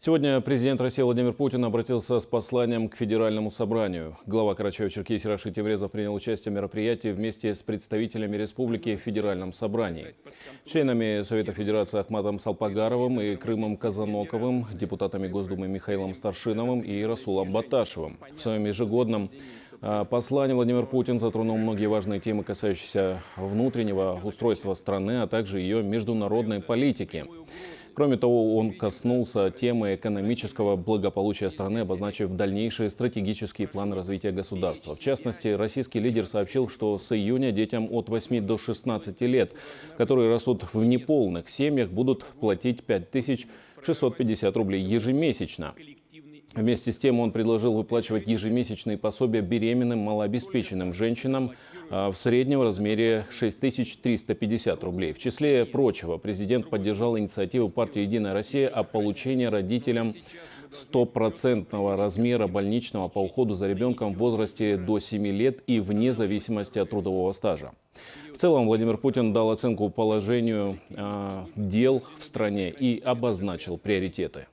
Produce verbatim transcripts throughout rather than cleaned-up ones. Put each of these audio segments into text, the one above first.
Сегодня президент России Владимир Путин обратился с посланием к Федеральному собранию. Глава Карачаево-Черкесии Рашид Темрезов принял участие в мероприятии вместе с представителями республики в Федеральном собрании. Членами Совета Федерации Ахматом Салпагаровым и Крымом Казаноковым, депутатами Госдумы Михаилом Старшиновым и Расулом Баташевым. В своем ежегодном послании Владимир Путин затронул многие важные темы, касающиеся внутреннего устройства страны, а также ее международной политики. Кроме того, он коснулся темы экономического благополучия страны, обозначив дальнейшие стратегические планы развития государства. В частности, российский лидер сообщил, что с июня детям от восьми до шестнадцати лет, которые растут в неполных семьях, будут платить пять тысяч шестьсот пятьдесят рублей ежемесячно. Вместе с тем он предложил выплачивать ежемесячные пособия беременным малообеспеченным женщинам в среднем размере шесть тысяч триста пятьдесят рублей. В числе прочего, президент поддержал инициативу партии «Единая Россия» о получении родителям стопроцентного размера больничного по уходу за ребенком в возрасте до семи лет и вне зависимости от трудового стажа. В целом Владимир Путин дал оценку положению э, дел в стране и обозначил приоритеты.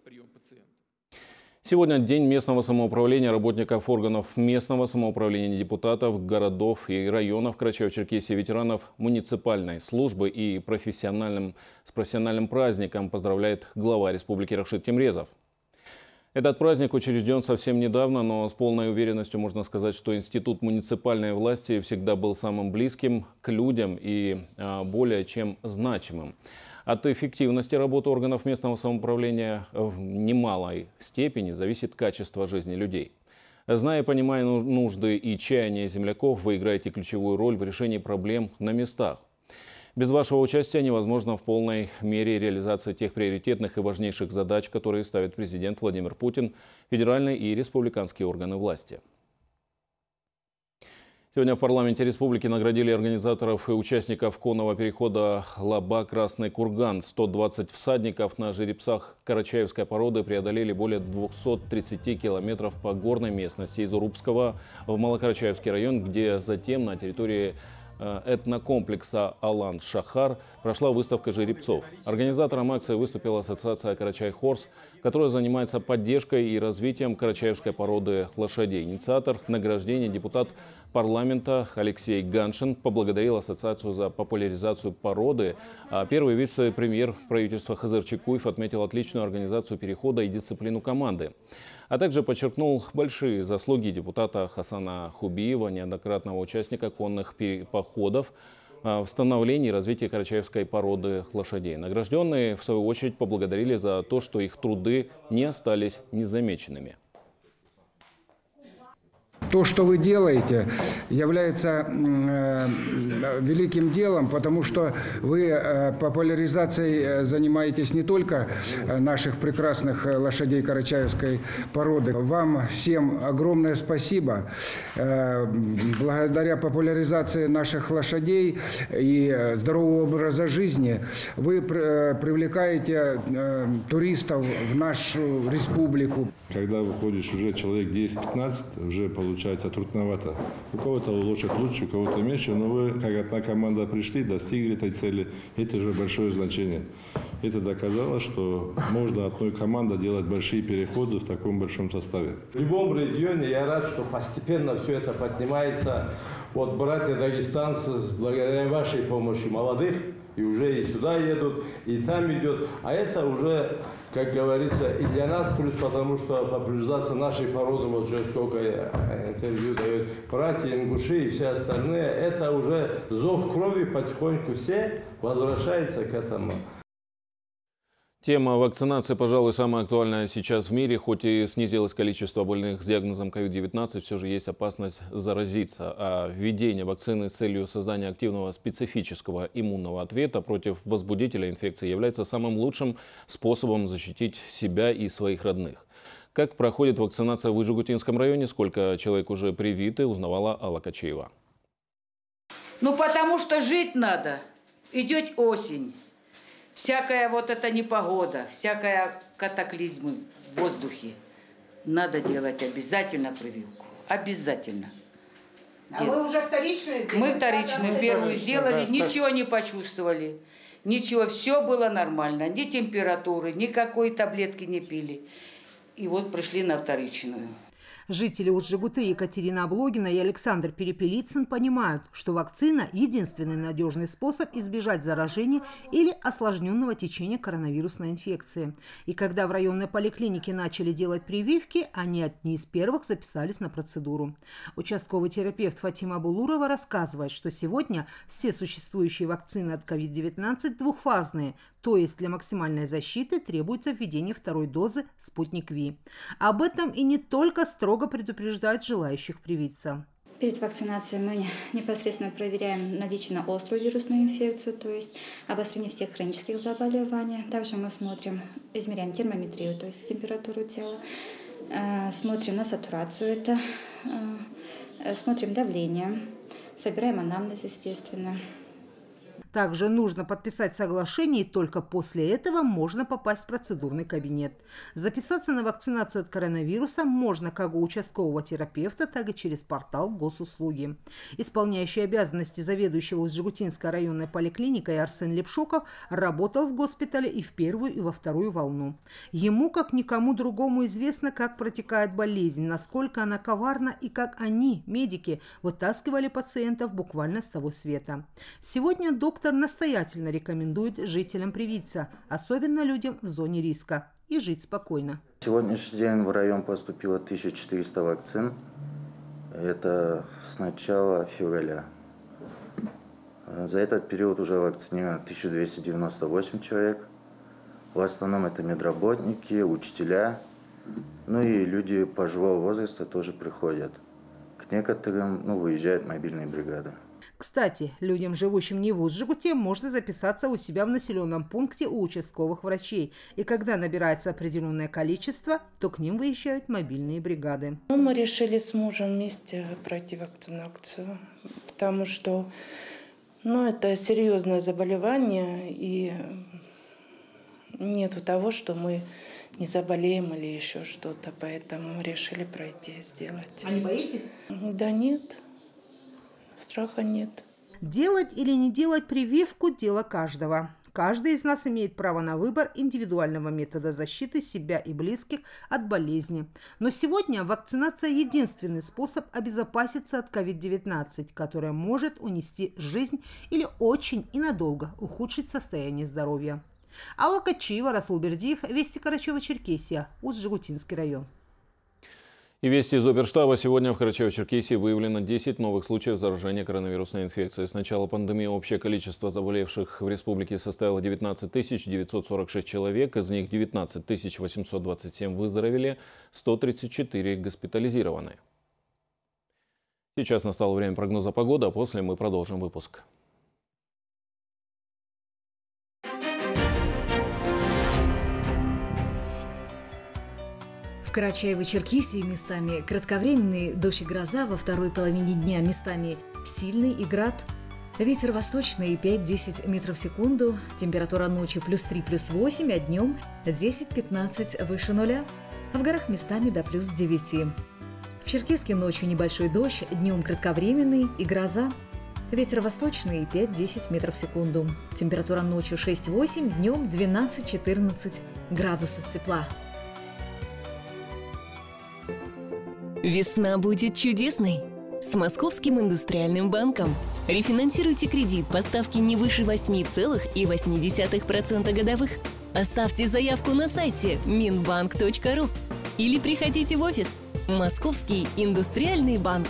Сегодня день местного самоуправления, работников органов местного самоуправления, депутатов, городов и районов Карачаево-Черкесии, ветеранов муниципальной службы и профессиональным, с профессиональным праздником поздравляет глава республики Рашид Темрезов. Этот праздник учрежден совсем недавно, но с полной уверенностью можно сказать, что институт муниципальной власти всегда был самым близким к людям и а, более чем значимым. От эффективности работы органов местного самоуправления в немалой степени зависит качество жизни людей. Зная и понимая нужды и чаяния земляков, вы играете ключевую роль в решении проблем на местах. Без вашего участия невозможно в полной мере реализация тех приоритетных и важнейших задач, которые ставит президент Владимир Путин, федеральные и республиканские органы власти. Сегодня в парламенте республики наградили организаторов и участников конного перехода Лаба-Красный Курган. сто двадцать всадников на жеребцах карачаевской породы преодолели более двухсот тридцати километров по горной местности из Урупского в Малокарачаевский район, где затем на территории этнокомплекса Алан-Шахар прошла выставка жеребцов. Организатором акции выступила ассоциация Карачай-Хорс, которая занимается поддержкой и развитием карачаевской породы лошадей. Инициатор награждения, депутат парламента Алексей Ганшин, поблагодарил ассоциацию за популяризацию породы. А первый вице-премьер правительства Хазыр Чекуев отметил отличную организацию перехода и дисциплину команды. А также подчеркнул большие заслуги депутата Хасана Хубиева, неоднократного участника конных походов, в становлении и развитии карачаевской породы лошадей. Награжденные, в свою очередь, поблагодарили за то, что их труды не остались незамеченными. То, что вы делаете, является э, великим делом, потому что вы э, популяризацией занимаетесь не только наших прекрасных лошадей карачаевской породы. Вам всем огромное спасибо. Э, благодаря популяризации наших лошадей и здорового образа жизни вы э, привлекаете э, туристов в нашу республику. Когда выходишь уже человек десять-пятнадцать, уже получается Получается трудновато. У кого-то лошадь лучше, у кого-то меньше, но вы, как одна команда, пришли, достигли этой цели. Это уже большое значение. Это доказало, что можно одной командой делать большие переходы в таком большом составе. В любом регионе я рад, что постепенно все это поднимается. Вот братья дагестанцы, благодаря вашей помощи молодых, и уже и сюда едут, и там идет. А это уже, как говорится, и для нас плюс, потому что популяризация нашей породы, вот уже сколько интервью дают братья, ингуши и все остальные, это уже зов крови, потихоньку все возвращается к этому. Тема вакцинации, пожалуй, самая актуальная сейчас в мире. Хоть и снизилось количество больных с диагнозом ковид девятнадцать, все же есть опасность заразиться. А введение вакцины с целью создания активного специфического иммунного ответа против возбудителя инфекции является самым лучшим способом защитить себя и своих родных. Как проходит вакцинация в Выжигутинском районе, сколько человек уже привиты, узнавала Алла Качеева. Ну, потому что жить надо. Идет осень. Всякая вот эта непогода, всякая катаклизмы в воздухе. Надо делать обязательно прививку. Обязательно. А вы уже вторичную делали? Мы вторичную первую сделали, ничего не почувствовали. Ничего, все было нормально. Ни температуры, никакой таблетки не пили. И вот пришли на вторичную. Жители Усть-Жигуты Екатерина Облогина и Александр Перепелицын понимают, что вакцина – единственный надежный способ избежать заражения или осложненного течения коронавирусной инфекции. И когда в районной поликлинике начали делать прививки, они одни из первых записались на процедуру. Участковый терапевт Фатима Булурова рассказывает, что сегодня все существующие вакцины от ковид девятнадцать двухфазные, то есть для максимальной защиты требуется введение второй дозы «Спутник Ви». Об этом и не только строго предупреждают желающих привиться. Перед вакцинацией мы непосредственно проверяем наличие на острую вирусную инфекцию, то есть обострение всех хронических заболеваний. Также мы смотрим, измеряем термометрию, то есть температуру тела, смотрим на сатурацию, это, смотрим давление, собираем анамнез, естественно. Также нужно подписать соглашение, и только после этого можно попасть в процедурный кабинет. Записаться на вакцинацию от коронавируса можно как у участкового терапевта, так и через портал госуслуги. Исполняющий обязанности заведующего Усть-Жигутинской районной поликлиникой Арсен Лепшоков работал в госпитале и в первую, и во вторую волну. Ему, как никому другому, известно, как протекает болезнь, насколько она коварна и как они, медики, вытаскивали пациентов буквально с того света. Сегодня доктор Доктор настоятельно рекомендует жителям привиться, особенно людям в зоне риска, и жить спокойно. На сегодняшний день в район поступило тысяча четыреста вакцин. Это с начала февраля. За этот период уже вакцинировано тысяча двести девяносто восемь человек. В основном это медработники, учителя, ну и люди пожилого возраста тоже приходят. К некоторым ну, выезжают мобильные бригады. Кстати, людям, живущим не в Усть-Жигуте, можно записаться у себя в населенном пункте у участковых врачей. И когда набирается определенное количество, то к ним выезжают мобильные бригады. Мы решили с мужем вместе пройти вакцинацию, потому что ну, это серьезное заболевание, и нету того, что мы не заболеем или еще что-то, поэтому мы решили пройти, сделать. А не боитесь? Да нет. Страха нет. Делать или не делать прививку – дело каждого. Каждый из нас имеет право на выбор индивидуального метода защиты себя и близких от болезни. Но сегодня вакцинация – единственный способ обезопаситься от ковид девятнадцать, которая может унести жизнь или очень и надолго ухудшить состояние здоровья. Алла Качиева, Расул Бердиев, Вести Карачаево-Черкесия, Усть-Жигутинский район. И вести из оперштаба. Сегодня в Карачаево-Черкесии выявлено десять новых случаев заражения коронавирусной инфекцией. С начала пандемии общее количество заболевших в республике составило девятнадцать тысяч девятьсот сорок шесть человек. Из них девятнадцать тысяч восемьсот двадцать семь выздоровели, сто тридцать четыре госпитализированы. Сейчас настало время прогноза погоды, а после мы продолжим выпуск. В Карачаево-Черкесии местами кратковременный дождь и гроза, во второй половине дня местами сильный и град. Ветер восточный пять-десять метров в секунду, температура ночью плюс три, плюс восемь, а днем десять-пятнадцать выше нуля. В горах местами до плюс девяти. В Черкеске ночью небольшой дождь, днем кратковременный и гроза. Ветер восточный пять-десять метров в секунду. Температура ночью шесть-восемь, днем двенадцать-четырнадцать градусов тепла. Весна будет чудесной! С Московским индустриальным банком. Рефинансируйте кредит по ставке не выше восемь целых восемь десятых процента годовых. Оставьте заявку на сайте минбанк точка ру или приходите в офис. Московский индустриальный банк.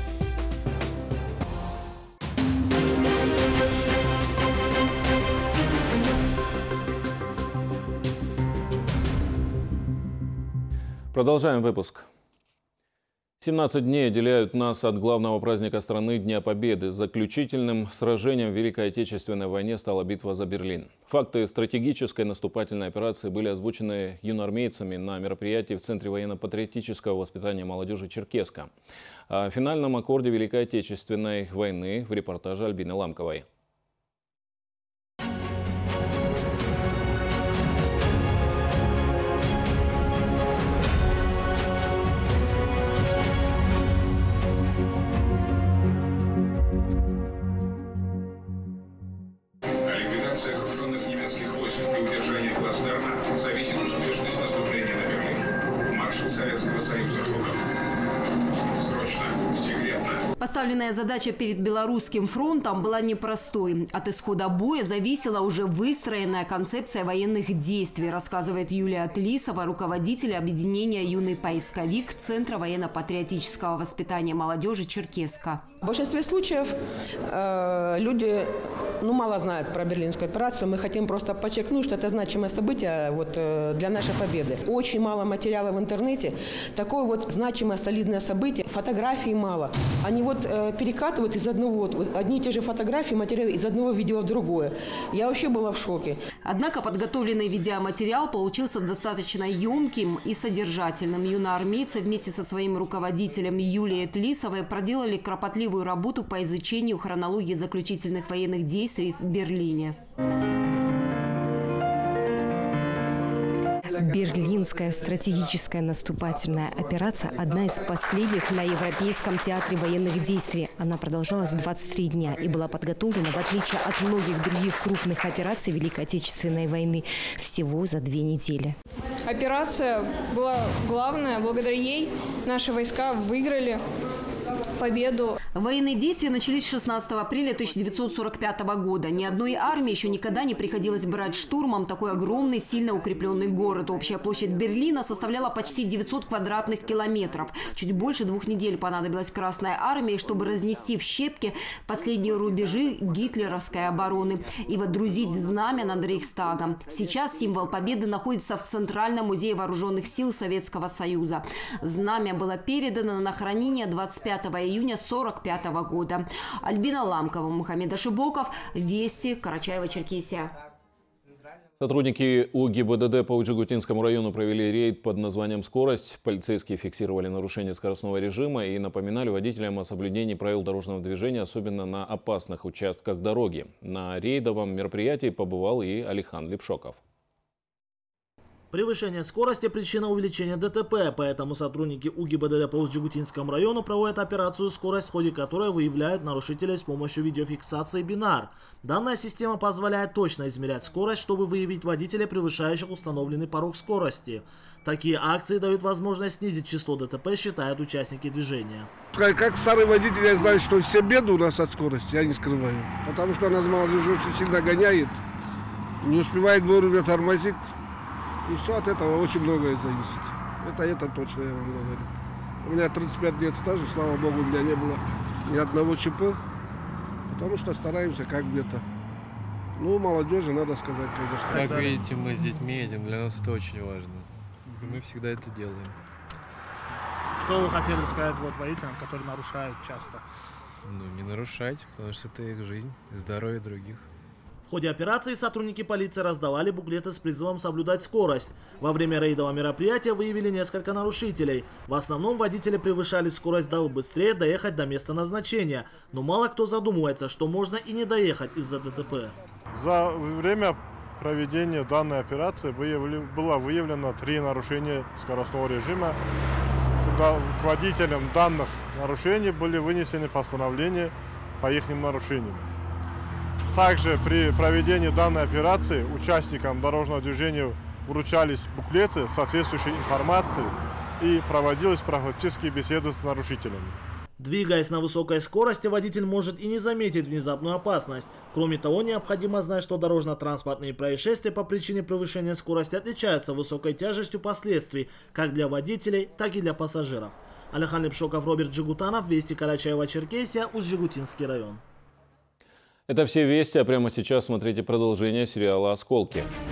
Продолжаем выпуск. семнадцать дней отделяют нас от главного праздника страны – Дня Победы. Заключительным сражением в Великой Отечественной войне стала битва за Берлин. Факты стратегической наступательной операции были озвучены юноармейцами на мероприятии в Центре военно-патриотического воспитания молодежи Черкеска. О финальном аккорде Великой Отечественной войны в репортаже Альбины Ламковой. Поставленная задача перед Белорусским фронтом была непростой. От исхода боя зависела уже выстроенная концепция военных действий, рассказывает Юлия Тлисова, руководитель объединения «Юный поисковик» Центра военно-патриотического воспитания молодежи «Черкесска». В большинстве случаев э, люди ну, мало знают про Берлинскую операцию. Мы хотим просто подчеркнуть, что это значимое событие вот, э, для нашей победы. Очень мало материала в интернете. Такое вот значимое, солидное событие. Фотографий мало. Они вот э, перекатывают из одного, вот, одни и те же фотографии, материалы из одного видео в другое. Я вообще была в шоке. Однако подготовленный видеоматериал получился достаточно емким и содержательным. Юноармейцы вместе со своим руководителем Юлией Тлисовой проделали кропотливую работу по изучению хронологии заключительных военных действий в Берлине. Берлинская стратегическая наступательная операция – одна из последних на Европейском театре военных действий. Она продолжалась двадцать три дня и была подготовлена, в отличие от многих других крупных операций Великой Отечественной войны, всего за две недели. Операция была главная. Благодаря ей наши войска выиграли победу. Военные действия начались шестнадцатого апреля тысяча девятьсот сорок пятого года. Ни одной армии еще никогда не приходилось брать штурмом такой огромный, сильно укрепленный город. Общая площадь Берлина составляла почти девятьсот квадратных километров. Чуть больше двух недель понадобилась Красной армии, чтобы разнести в щепки последние рубежи гитлеровской обороны и водрузить знамя над Рейхстагом. Сейчас символ победы находится в Центральном музее вооруженных сил Советского Союза. Знамя было передано на хранение двадцать пятого июня сорок пятого года. Альбина Ламкова, Мухаммед Ашибоков, Вести, Карачаево-Черкесия. Сотрудники УГИБДД по Уджигутинскому району провели рейд под названием «Скорость». Полицейские фиксировали нарушение скоростного режима и напоминали водителям о соблюдении правил дорожного движения, особенно на опасных участках дороги. На рейдовом мероприятии побывал и Алихан Лепшоков. Превышение скорости – причина увеличения ДТП, поэтому сотрудники УГИБДД по Уджигутинскому району проводят операцию «Скорость», в ходе которой выявляют нарушителей с помощью видеофиксации бинар. Данная система позволяет точно измерять скорость, чтобы выявить водителей, превышающих установленный порог скорости. Такие акции дают возможность снизить число ДТП, считают участники движения. Как, как старый водитель, я знаю, что все беды у нас от скорости, я не скрываю. Потому что она с молодежью очень сильно гоняет, не успевает вовремя тормозить. И все от этого очень многое зависит. Это, это точно я вам говорю. У меня тридцать пять лет стажа, слава богу, у меня не было ни одного ЧП. Потому что стараемся как где-то. Ну, молодежи, надо сказать, конечно. Как видите, мы с детьми едем, для нас это очень важно. И мы всегда это делаем. Что вы хотели сказать вот водителям, которые нарушают часто? Ну, не нарушать, потому что это их жизнь и здоровье других. В ходе операции сотрудники полиции раздавали буклеты с призывом соблюдать скорость. Во время рейдового мероприятия выявили несколько нарушителей. В основном водители превышали скорость, дабы быстрее доехать до места назначения. Но мало кто задумывается, что можно и не доехать из-за ДТП. За время проведения данной операции было выявлено три нарушения скоростного режима. Когда к водителям данных нарушений были вынесены постановления по их нарушениям. Также при проведении данной операции участникам дорожного движения вручались буклеты с соответствующей информацией и проводились профилактические беседы с нарушителями. Двигаясь на высокой скорости, водитель может и не заметить внезапную опасность. Кроме того, необходимо знать, что дорожно-транспортные происшествия по причине превышения скорости отличаются высокой тяжестью последствий как для водителей, так и для пассажиров. Алихан Лепшоков, Роберт Джигутанов, Вести, Карачаево-Черкесия, Усть-Жигутинский район. Это все вести, а прямо сейчас смотрите продолжение сериала «Осколки».